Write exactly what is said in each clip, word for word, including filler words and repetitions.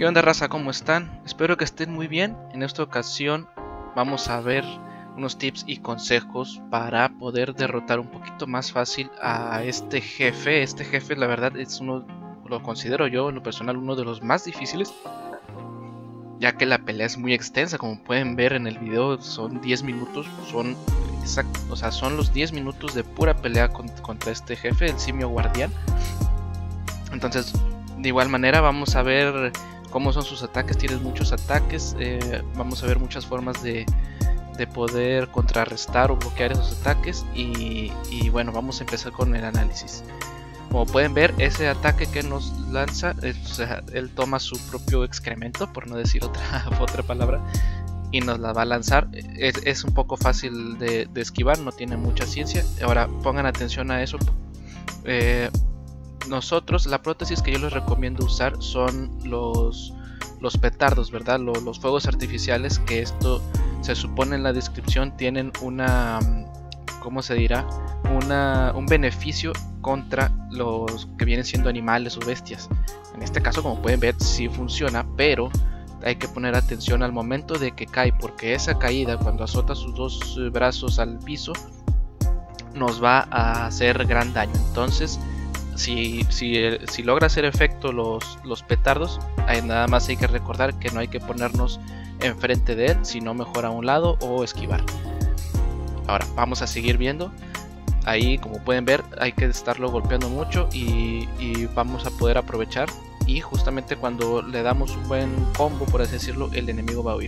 ¿Qué onda, raza? ¿Cómo están? Espero que estén muy bien. En esta ocasión vamos a ver unos tips y consejos para poder derrotar un poquito más fácil a este jefe. Este jefe, la verdad, es uno, lo considero yo en lo personal uno de los más difíciles, ya que la pelea es muy extensa. Como pueden ver en el video, son diez minutos, son exact, o sea, son los diez minutos de pura pelea contra este jefe, el simio guardián. Entonces, de igual manera vamos a ver cómo son sus ataques. Tienes muchos ataques, eh, vamos a ver muchas formas de, de poder contrarrestar o bloquear esos ataques y, y bueno, vamos a empezar con el análisis. Como pueden ver, ese ataque que nos lanza, eh, o sea, él toma su propio excremento, por no decir otra, otra palabra, y nos la va a lanzar. Es, es un poco fácil de, de esquivar, no tiene mucha ciencia. Ahora pongan atención a eso. eh, Nosotros, la prótesis que yo les recomiendo usar son los, los petardos, ¿verdad? Los, los fuegos artificiales, que esto se supone en la descripción tienen una, ¿cómo se dirá? Una, un beneficio contra los que vienen siendo animales o bestias. En este caso, como pueden ver, sí funciona, pero hay que poner atención al momento de que cae, porque esa caída, cuando azota sus dos brazos al piso, nos va a hacer gran daño. Entonces, Si, si, si logra hacer efecto los, los petardos, hay, nada más hay que recordar que no hay que ponernos enfrente de él, sino mejor a un lado o esquivar. Ahora vamos a seguir viendo. Ahí, como pueden ver, hay que estarlo golpeando mucho y, y vamos a poder aprovechar. Y justamente cuando le damos un buen combo, por así decirlo, el enemigo va a huir.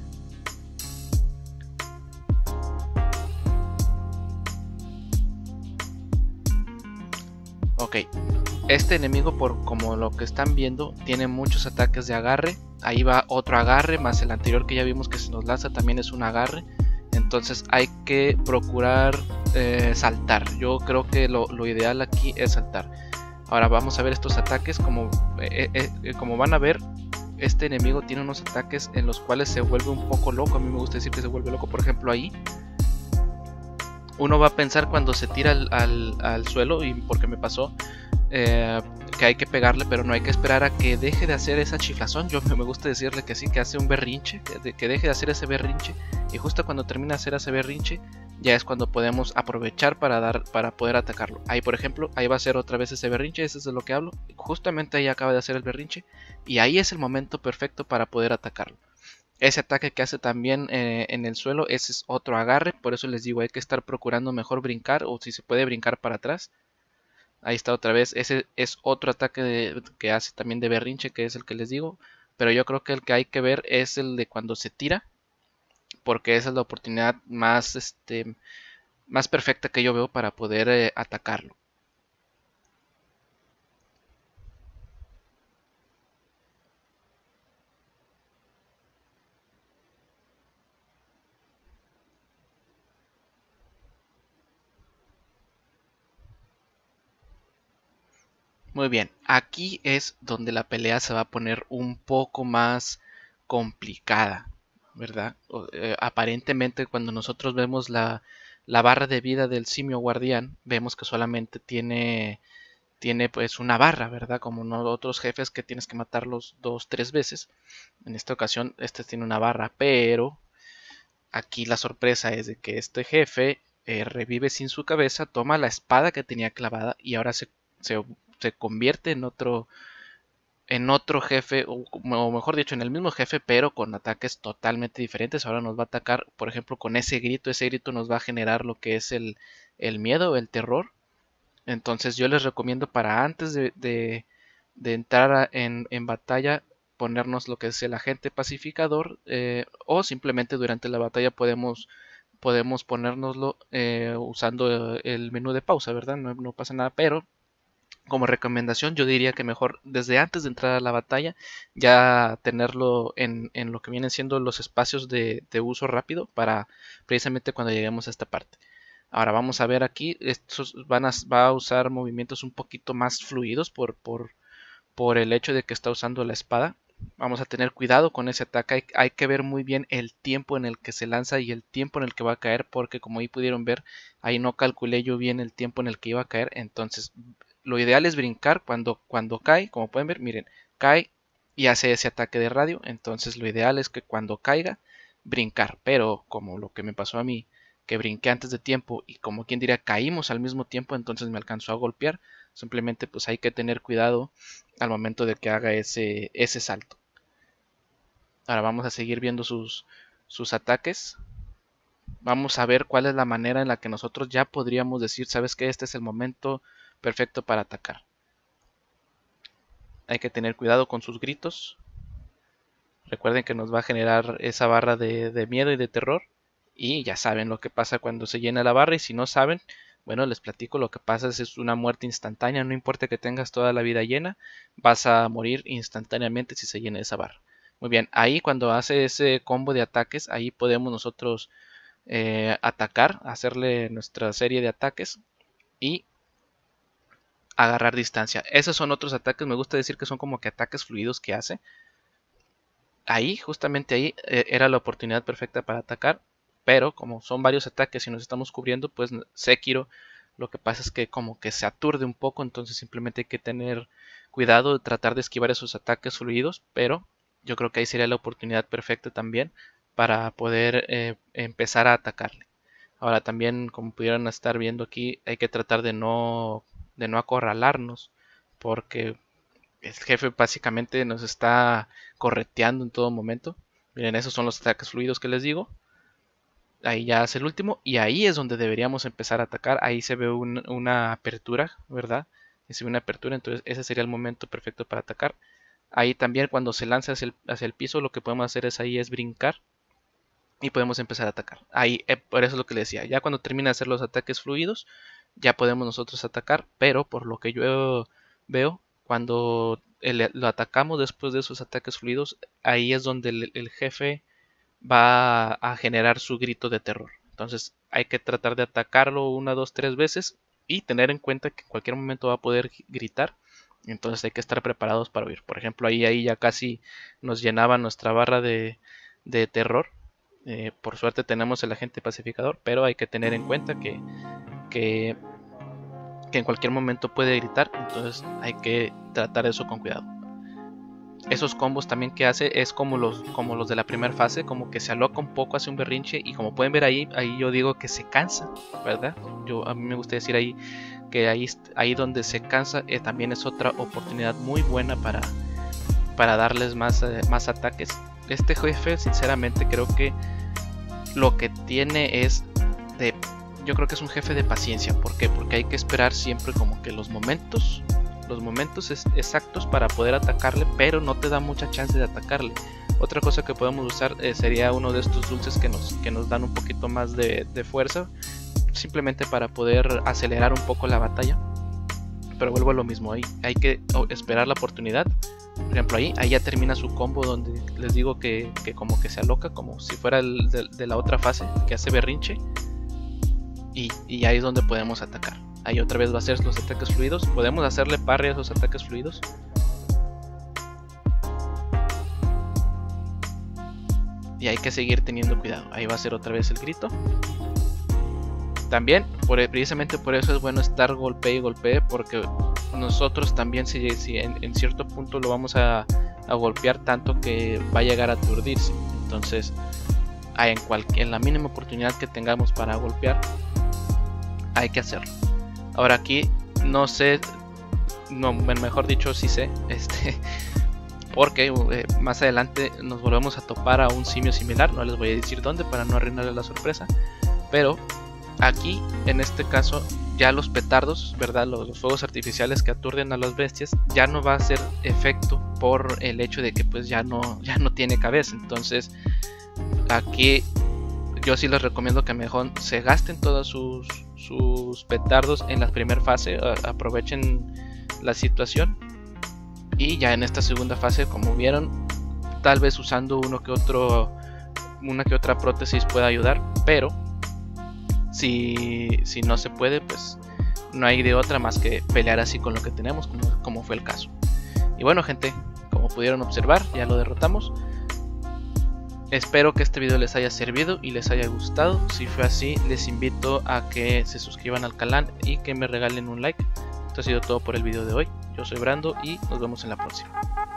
Ok, este enemigo, por como lo que están viendo, tiene muchos ataques de agarre. Ahí va otro agarre, más el anterior que ya vimos que se nos lanza también es un agarre. Entonces hay que procurar eh, saltar. Yo creo que lo, lo ideal aquí es saltar. Ahora vamos a ver estos ataques. Como, eh, eh, como van a ver, este enemigo tiene unos ataques en los cuales se vuelve un poco loco. A mí me gusta decir que se vuelve loco. Por ejemplo, ahí uno va a pensar cuando se tira al, al, al suelo, y porque me pasó, eh, que hay que pegarle, pero no hay que esperar a que deje de hacer esa chiflazón. Yo me gusta decirle que sí, que hace un berrinche, que, de, que deje de hacer ese berrinche, y justo cuando termina de hacer ese berrinche, ya es cuando podemos aprovechar para, dar, para poder atacarlo. Ahí, por ejemplo, ahí va a ser otra vez ese berrinche, ese es de lo que hablo. Justamente ahí acaba de hacer el berrinche, y ahí es el momento perfecto para poder atacarlo. Ese ataque que hace también eh, en el suelo, ese es otro agarre. Por eso les digo, hay que estar procurando mejor brincar, o si se puede brincar para atrás. Ahí está otra vez, ese es otro ataque de, que hace también de berrinche, que es el que les digo. Pero yo creo que el que hay que ver es el de cuando se tira, porque esa es la oportunidad más, este, más perfecta que yo veo para poder eh, atacarlo. Muy bien, aquí es donde la pelea se va a poner un poco más complicada, ¿verdad? O, eh, aparentemente, cuando nosotros vemos la, la barra de vida del simio guardián, vemos que solamente tiene, tiene pues una barra, ¿verdad? Como no otros jefes que tienes que matarlos dos, tres veces. En esta ocasión, este tiene una barra, pero aquí la sorpresa es de que este jefe eh, revive sin su cabeza, toma la espada que tenía clavada y ahora se, se, se convierte en otro, en otro jefe, o, o mejor dicho, en el mismo jefe, pero con ataques totalmente diferentes. Ahora nos va a atacar, por ejemplo, con ese grito. Ese grito nos va a generar lo que es el, el miedo, el terror. Entonces yo les recomiendo, para antes de, de, de entrar a, en, en batalla, ponernos lo que es el agente pacificador, eh, o simplemente durante la batalla podemos, podemos ponérnoslo eh, usando el menú de pausa, ¿verdad? No, no pasa nada, pero como recomendación yo diría que mejor desde antes de entrar a la batalla ya tenerlo en, en lo que vienen siendo los espacios de, de uso rápido, para precisamente cuando lleguemos a esta parte. Ahora vamos a ver aquí, estos van a, va a usar movimientos un poquito más fluidos por, por, por el hecho de que está usando la espada. Vamos a tener cuidado con ese ataque, hay, hay que ver muy bien el tiempo en el que se lanza y el tiempo en el que va a caer, porque como ahí pudieron ver, ahí no calculé yo bien el tiempo en el que iba a caer. Entonces lo ideal es brincar cuando, cuando cae, como pueden ver, miren, cae, y hace ese ataque de radio. Entonces lo ideal es que cuando caiga, brincar. Pero como lo que me pasó a mí, que brinqué antes de tiempo y como quien diría caímos al mismo tiempo, entonces me alcanzó a golpear. Simplemente pues hay que tener cuidado al momento de que haga ese, ese salto. Ahora vamos a seguir viendo sus, sus ataques. Vamos a ver cuál es la manera en la que nosotros ya podríamos decir, sabes que este es el momento perfecto para atacar. Hay que tener cuidado con sus gritos. Recuerden que nos va a generar esa barra de, de miedo y de terror. Y ya saben lo que pasa cuando se llena la barra. Y si no saben, bueno, les platico, lo que pasa es, es una muerte instantánea. No importa que tengas toda la vida llena, vas a morir instantáneamente si se llena esa barra. Muy bien, ahí cuando hace ese combo de ataques, ahí podemos nosotros eh, atacar, hacerle nuestra serie de ataques y agarrar distancia. Esos son otros ataques, me gusta decir que son como que ataques fluidos que hace. Ahí, justamente ahí, eh, era la oportunidad perfecta para atacar. Pero como son varios ataques y nos estamos cubriendo, pues Sekiro lo que pasa es que como que se aturde un poco. Entonces simplemente hay que tener cuidado de tratar de esquivar esos ataques fluidos. Pero yo creo que ahí sería la oportunidad perfecta también para poder eh, empezar a atacarle. Ahora también, como pudieron estar viendo aquí, hay que tratar de no, de no acorralarnos. Porque el jefe básicamente nos está correteando en todo momento. Miren, esos son los ataques fluidos que les digo. Ahí ya hace el último y ahí es donde deberíamos empezar a atacar. Ahí se ve un, una apertura, ¿verdad? Se ve una apertura, entonces ese sería el momento perfecto para atacar. Ahí también cuando se lanza hacia el, hacia el piso, lo que podemos hacer es ahí es brincar y podemos empezar a atacar. Ahí, eh, por eso es lo que les decía. Ya cuando termina de hacer los ataques fluidos, ya podemos nosotros atacar, pero por lo que yo veo, cuando el, lo atacamos después de esos ataques fluidos, ahí es donde el, el jefe va a generar su grito de terror. Entonces hay que tratar de atacarlo una, dos, tres veces y tener en cuenta que en cualquier momento va a poder gritar. Entonces hay que estar preparados para huir. Por ejemplo, ahí, ahí ya casi nos llenaba nuestra barra de, de terror. Eh, por suerte tenemos el agente pacificador, pero hay que tener en cuenta que, que, que en cualquier momento puede gritar. Entonces hay que tratar eso con cuidado. Esos combos también que hace es como los, como los de la primera fase, como que se aloca un poco, hace un berrinche y como pueden ver ahí, ahí yo digo que se cansa, ¿verdad? Yo, a mí me gusta decir ahí que ahí, ahí donde se cansa eh, también es otra oportunidad muy buena para, para darles más, eh, más ataques. Este jefe sinceramente creo que lo que tiene es de... Yo creo que es un jefe de paciencia. ¿Por qué? Porque hay que esperar siempre como que los momentos... los momentos exactos para poder atacarle, pero no te da mucha chance de atacarle. Otra cosa que podemos usar eh, sería uno de estos dulces que nos, que nos dan un poquito más de, de fuerza, simplemente para poder acelerar un poco la batalla. Pero vuelvo a lo mismo, ahí hay que esperar la oportunidad. Por ejemplo, ahí, ahí ya termina su combo donde les digo que, que como que se aloca, como si fuera el de, de la otra fase, que hace berrinche. Y, y ahí es donde podemos atacar. Ahí otra vez va a ser los ataques fluidos. Podemos hacerle parry a esos ataques fluidos. Y hay que seguir teniendo cuidado. Ahí va a ser otra vez el grito. También, por, precisamente por eso es bueno estar golpee y golpee. Porque nosotros también si, si en, en cierto punto lo vamos a, a golpear tanto que va a llegar a aturdirse. Entonces, en, cualquier, en la mínima oportunidad que tengamos para golpear, hay que hacerlo. Ahora aquí no sé, no, mejor dicho sí sé, este, porque eh, más adelante nos volvemos a topar a un simio similar, no les voy a decir dónde para no arruinarles la sorpresa, pero aquí en este caso ya los petardos, ¿verdad? Los, los fuegos artificiales que aturden a las bestias ya no va a hacer efecto por el hecho de que pues ya no, ya no tiene cabeza. Entonces aquí yo sí les recomiendo que mejor se gasten todos sus, sus petardos en la primera fase, a, aprovechen la situación y ya en esta segunda fase, como vieron, tal vez usando uno que otro, una que otra prótesis pueda ayudar, pero si, si no se puede, pues no hay de otra más que pelear así con lo que tenemos, como, como fue el caso. Y bueno, gente, como pudieron observar, ya lo derrotamos. Espero que este video les haya servido y les haya gustado. Si fue así, les invito a que se suscriban al canal y que me regalen un like. Esto ha sido todo por el video de hoy. Yo soy Brando y nos vemos en la próxima.